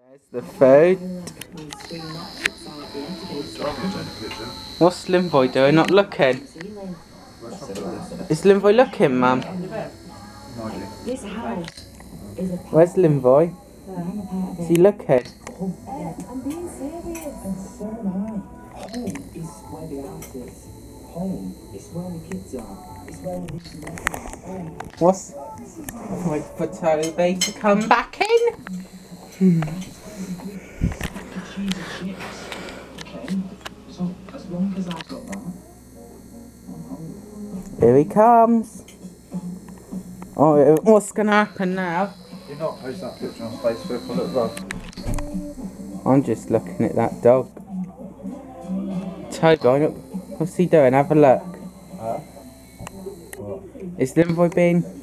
There's the food. What's Limvoy doing? Not looking? Is Limvoy looking, Mum? Where's Limvoy? Is he looking? I'm being serious. And so am I. Home is where the art is. Home is where the kids are. It's where the kids are. What's... Wait for Toby to come back in? Okay, so as long as I've got that. Here he comes. Oh, what's going to happen now? You're not posting that picture on Facebook or look wrong. I'm just looking at that dog. Toby, what's he doing? Have a look. Huh? What? Is Limvoy being